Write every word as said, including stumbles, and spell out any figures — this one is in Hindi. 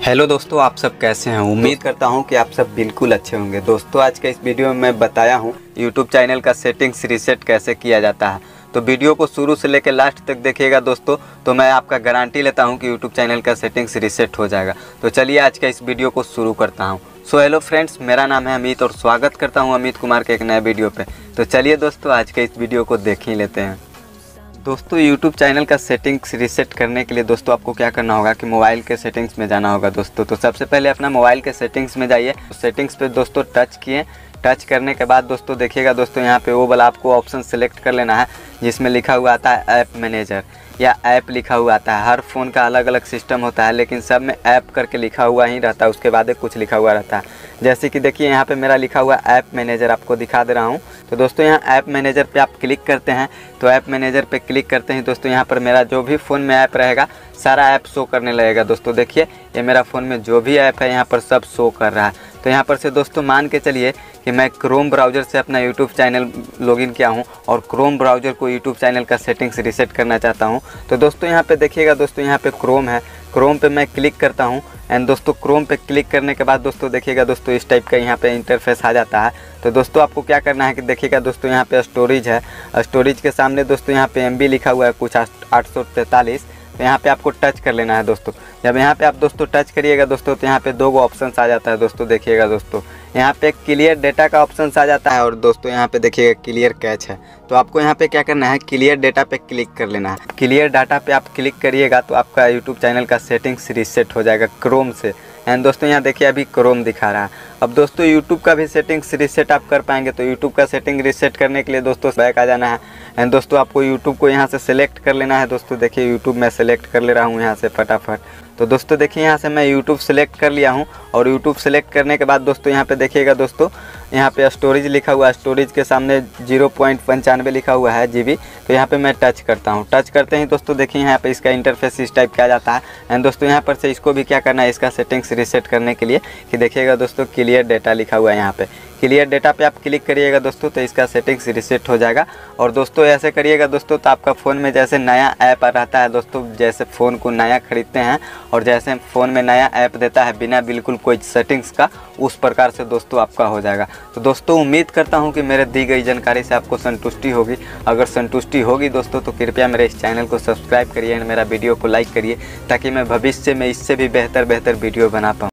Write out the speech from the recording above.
हेलो दोस्तों, आप सब कैसे हैं। उम्मीद करता हूं कि आप सब बिल्कुल अच्छे होंगे। दोस्तों आज के इस वीडियो में मैं बताया हूं यूट्यूब चैनल का सेटिंग्स रीसेट कैसे किया जाता है। तो वीडियो को शुरू से लेकर लास्ट तक देखिएगा दोस्तों, तो मैं आपका गारंटी लेता हूं कि यूट्यूब चैनल का सेटिंग्स रीसेट हो जाएगा। तो चलिए आज का इस वीडियो को शुरू करता हूँ। सो हेलो फ्रेंड्स, मेरा नाम है अमित और स्वागत करता हूँ अमित कुमार के एक नए वीडियो पे। तो चलिए दोस्तों आज के इस वीडियो को देख ही लेते हैं। दोस्तों यूट्यूब चैनल का सेटिंग्स रीसेट करने के लिए दोस्तों आपको क्या करना होगा कि मोबाइल के सेटिंग्स में जाना होगा दोस्तों। तो सबसे पहले अपना मोबाइल के सेटिंग्स में जाइए। सेटिंग्स पे दोस्तों टच किए। टच करने के बाद दोस्तों देखिएगा दोस्तों यहाँ पे वो वाला आपको ऑप्शन सेलेक्ट कर लेना है जिसमें लिखा हुआ आता है ऐप मैनेजर या ऐप लिखा हुआ आता है। हर फ़ोन का अलग अलग सिस्टम होता है, लेकिन सब में ऐप करके लिखा हुआ ही रहता है, उसके बाद कुछ लिखा हुआ रहता है। जैसे कि देखिए यहाँ पे मेरा लिखा हुआ ऐप मैनेजर आपको दिखा दे रहा हूँ। तो दोस्तों यहाँ ऐप मैनेजर पे आप क्लिक करते हैं। तो ऐप मैनेजर पे क्लिक करते हैं दोस्तों यहाँ पर मेरा जो भी फ़ोन में ऐप रहेगा सारा ऐप शो करने लगेगा। दोस्तों देखिए ये मेरा फ़ोन में जो भी ऐप है यहाँ पर सब शो कर रहा है। तो यहाँ पर से दोस्तों मान के चलिए कि मैं क्रोम ब्राउज़र से अपना यूट्यूब चैनल लॉगिन किया हूँ और क्रोम ब्राउज़र को यूट्यूब चैनल का सेटिंग्स रीसेट करना चाहता हूँ। तो दोस्तों यहाँ पे देखिएगा दोस्तों यहाँ पे क्रोम है, क्रोम पे मैं क्लिक करता हूँ। एंड दोस्तों क्रोम पे क्लिक करने के बाद दोस्तों देखिएगा दोस्तों इस टाइप का यहाँ पे इंटरफेस आ जाता है। तो दोस्तों आपको क्या करना है कि देखिएगा दोस्तों यहाँ पे स्टोरेज है, स्टोरेज के सामने दोस्तों यहाँ पे एम बी लिखा हुआ है कुछ आठ सौ तैंतालीस। तो यहाँ पे आपको टच कर लेना है दोस्तों। जब यहाँ पे आप दोस्तों टच करिएगा दोस्तों तो यहाँ पे दो गो ऑप्शन आ जाता है दोस्तों। देखिएगा दोस्तों यहाँ पे क्लियर डेटा का ऑप्शन आ जाता है और दोस्तों यहाँ पे देखिएगा क्लियर कैच है। तो आपको यहाँ पे क्या करना है, क्लियर डेटा पे क्लिक कर लेना है। क्लियर डाटा पे आप क्लिक करिएगा तो आपका यूट्यूब चैनल का सेटिंग्स रीसेट हो जाएगा क्रोम से। एंड दोस्तों यहाँ देखिए अभी क्रोम दिखा रहा है। अब दोस्तों यूट्यूब का भी सेटिंग्स रीसेट आप कर पाएंगे। तो यूट्यूब का सेटिंग रीसेट करने के लिए दोस्तों बैक आ जाना है। एंड दोस्तों आपको यूट्यूब को यहाँ से सिलेक्ट कर लेना है। दोस्तों देखिए यूट्यूब मैं सेलेक्ट कर ले रहा हूँ यहाँ से फटाफट। तो दोस्तों देखिए यहाँ से मैं यूट्यूब सेलेक्ट कर लिया हूँ और यूट्यूब सेलेक्ट करने के बाद दोस्तों यहाँ पे देखिएगा दोस्तों यहाँ पे स्टोरेज लिखा हुआ है, स्टोरेज के सामने जीरो पॉइंट पंचानवे लिखा हुआ है जी बी। तो यहाँ पे मैं टच करता हूँ। टच करते ही दोस्तों देखिए यहाँ पे इसका इंटरफेस इस टाइप का आ जाता है। एंड दोस्तों यहाँ पर से इसको भी क्या करना है, इसका सेटिंग्स रीसेट करने के लिए कि देखिएगा दोस्तों क्लियर डेटा लिखा हुआ है यहाँ पे। क्लियर डेटा पे आप क्लिक करिएगा दोस्तों तो इसका सेटिंग्स रीसेट हो जाएगा। और दोस्तों ऐसे करिएगा दोस्तों तो आपका फ़ोन में जैसे नया ऐप रहता है दोस्तों, जैसे फ़ोन को नया खरीदते हैं और जैसे फ़ोन में नया ऐप देता है बिना बिल्कुल कोई सेटिंग्स का, उस प्रकार से दोस्तों आपका हो जाएगा। तो दोस्तों उम्मीद करता हूं कि मेरे दी गई जानकारी से आपको संतुष्टि होगी। अगर संतुष्टि होगी दोस्तों तो कृपया मेरे इस चैनल को सब्सक्राइब करिए, मेरा वीडियो को लाइक करिए ताकि मैं भविष्य में इससे भी बेहतर बेहतर वीडियो बना पाऊँ।